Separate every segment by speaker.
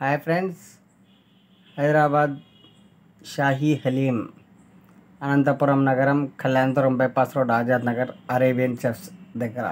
Speaker 1: हाय friends, Hyderabad shahi haleem Anantapuram నగరం Kalyanapuram bypass road Azad Nagar Arabian chefs దగ్గర.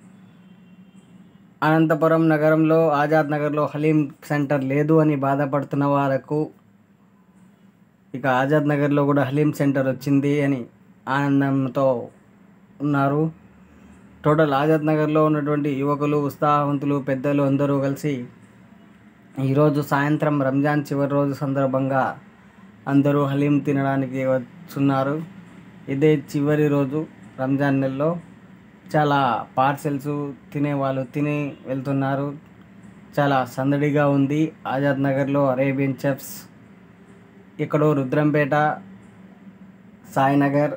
Speaker 1: అనంతపురం నగరంలో ఆజాద్ నగర్లో హలీం సెంటర్ లేదు అని బాధపడుతున్న వారికి ఇక ఆజాద్ నగర్లో కూడా హలీం సెంటర్ వచ్చింది అని ఆనందంతో ఉన్నారు. టోటల్ ఆజాద్ నగర్లో ఉన్నటువంటి యువకులు, ఉత్సాహవంతులు, పెద్దలు అందరూ కలిసి ఈరోజు సాయంత్రం రంజాన్ చివరి రోజు సందర్భంగా అందరూ హలీం తినడానికి వస్తున్నారు. ఇదే చివరి రోజు రంజాన్ నెలలో. చాలా పార్సెల్స్ తినేవాళ్ళు తిని వెళ్తున్నారు. చాలా సందడిగా ఉంది ఆజాద్ నగర్లో అరేబియన్ చెఫ్స్. ఇక్కడ రుద్రంపేట, సాయినగర్,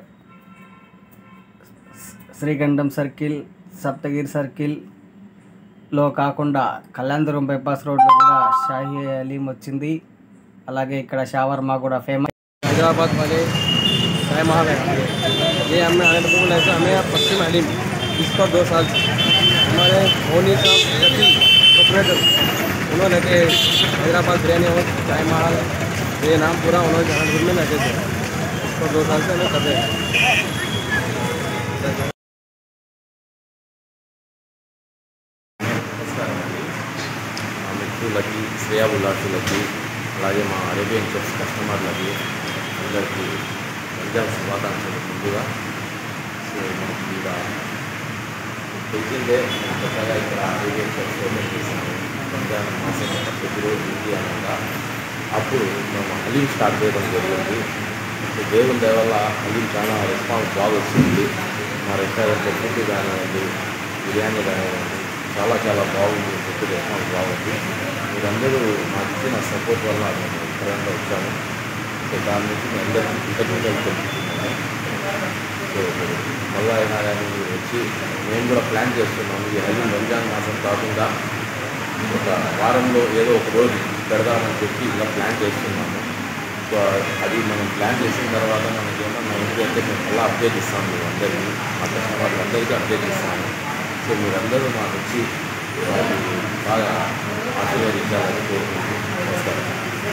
Speaker 1: శ్రీకంఠం సర్కిల్, సప్తగిరి సర్కిల్లో కాకుండా కళ్యాణపురం బైపాస్ రోడ్లో కూడా షాహీ హలీం వచ్చింది. అలాగే ఇక్కడ షావర్మా కూడా ఫేమస్.
Speaker 2: हैदराबाद वाले चाय महाल है, ये हमें आनंदपुर में ऐसा हमें पश्चिम हलीम इसका 2 साल हमारे मोनी साहब जति प्रोपरेटर उन्होंने लेके हैदराबाद बिरयानी और चाय महाल ये नाम पूरा उन्होंने आनंदपुर में लगे थे. इसको 2 साल से हमें कर रहे हैं. మా మిత్రులకి, శ్రేయాభిలాషులకి, అలాగే మా అరేబియన్ చెఫ్స్ కస్టమర్లకి అందరికీ రంజాన్ శుభాకాంక్షలు ముందుగా. సో మనకి ఇక్కడ తెలిసిందే కొత్తగా ఇక్కడ అరేబియన్ చెఫ్స్ ఓపెన్ చేసాము. రంజాన్ మాసం ప్రతిరోజు ఉంది అనగా అప్పుడు మేము హలీం స్టార్ట్ చేయడం జరిగింది. దేవుని దయ వల్ల హలీం చాలా రెస్పాన్స్ బాగా వస్తుంది. మా రెస్టారెంట్లో ఫుడ్ కానివ్వండి, బిర్యానీ కానివ్వండి చాలా బాగుంది. ఫుడ్ రెస్పాన్స్ బాగుంది. మీరందరూ మాకు ఇచ్చిన సపోర్ట్ వల్ల మేము రెస్టారెంట్లో వచ్చాము. సో దాని నుంచి మీ అందరికీ కృతజ్ఞతలు తెలుపుతున్నాము. సో మళ్ళీ అయినా కానీ వచ్చి మేము కూడా ప్లాన్ చేస్తున్నాము. ఈ హలీం రంజాన్ మాసం కాకుండా ఒక వారంలో ఏదో ఒక రోజు పెడదామని చెప్పి ఇలా ప్లాన్ చేస్తున్నాము. సో అది మనం ప్లాన్ చేసిన తర్వాత మనకి ఏమన్నా ఇంటి అంటే మేము మళ్ళీ అప్డేట్ ఇస్తాము. మీరు అందరికీ, మా కస్టమర్లు అందరికీ అప్డేట్ ఇస్తాము. సో మీరందరూ మాకు వచ్చి బాగా ఆశీర్వదించాలని కోరుకుంటున్నాను. నమస్కారం.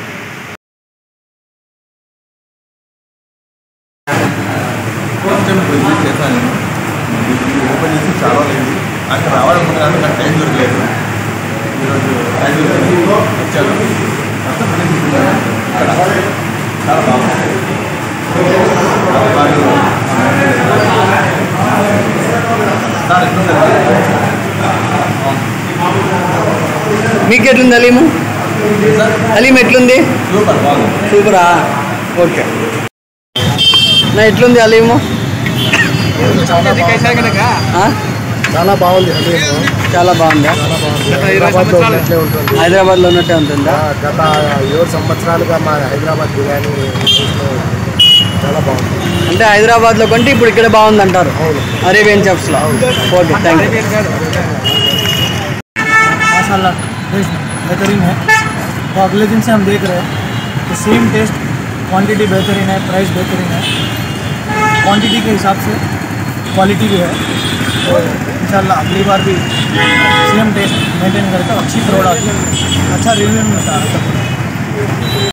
Speaker 3: విజిట్ చేశాను. ఓపెన్ చేసి చాలా లేదు. అక్కడ రావాలనుకుంటున్నాను, నాకు టైం దొరకలేదు. ఈరోజు టైం దొరికి వచ్చాను. మొత్తం ఇక్కడ చాలా బాగుంది. సార్ ఎట్లుంది?
Speaker 1: మీకు ఎట్లుంది హలీము? హలీం ఎట్లుంది?
Speaker 3: సూపర్, బాగుంది.
Speaker 1: సూపరా? ఓకే. నా ఎట్లుంది హలీము?
Speaker 3: చాలా బాగుంది.
Speaker 1: చాలా బాగుందా? హైదరాబాద్లో ఉన్నట్టే ఉంటుందా?
Speaker 3: గత 7 సంవత్సరాలుగా మా హైదరాబాద్ బిర్యానీ చాలా బాగుంది.
Speaker 1: అంటే హైదరాబాద్లో కంటే ఇప్పుడు ఇక్కడ బాగుంది అంటారు అరేబియన్ చెఫ్స్లో. Okay, thank you.
Speaker 4: माशाल्लाह टेस्ट बेहतरीन है. तो अगले दिन से हम देख रहे हैं कि सेम टेस्ट, क्वांटिटी बेहतरीन है, प्राइस बेहतरीन है. क्वांटिटी के हिसाब से क्वालिटी भी है. तो इंशाल्लाह अगली बार भी सेम टेस्ट मेंटेन करके अच्छी प्रोडक्ट, अच्छा रिव्यू मिलता है.